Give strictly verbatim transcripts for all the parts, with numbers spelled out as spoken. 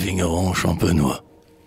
vignerons champenois.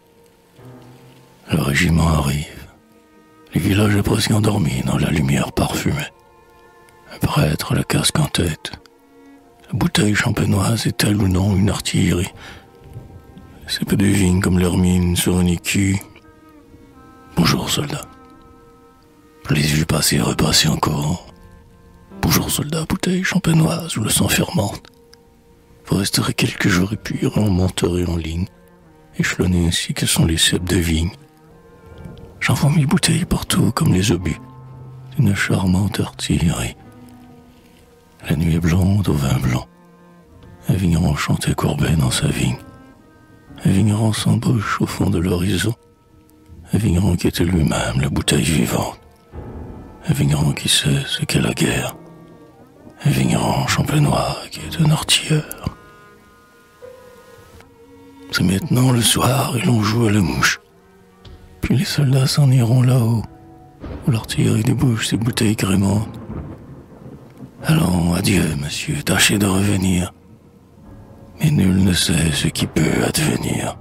Le régiment arrive. Le village est presque endormi dans la lumière parfumée. Un prêtre, le casque en tête. La bouteille champenoise est-elle ou non une artillerie? C'est peu de vignes comme l'hermine sur un écu. Bonjour, soldat. Je les ai vus passer et repasser encore. Bonjour, soldat, bouteille champenoise où le sang fermente. Vous resterez quelques jours et puis on monterait en ligne, échelonné ainsi que sont les cèpes de vigne. J'envoie mes bouteilles partout comme les obus d'une charmante artillerie. La nuit est blonde au vin blanc. Un vigneron chantait courbé dans sa vigne. Un vigneron sans bouche au fond de l'horizon. Un vigneron qui était lui-même la bouteille vivante. Un vigneron qui sait ce qu'est la guerre. Un vigneron champenois qui est un artilleur. C'est maintenant le soir et l'on joue à la mouche. Puis les soldats s'en iront là-haut, où l'artillerie débouche ses bouteilles grémantes. Allons, adieu, monsieur, tâchez de revenir. Mais nul ne sait ce qui peut advenir.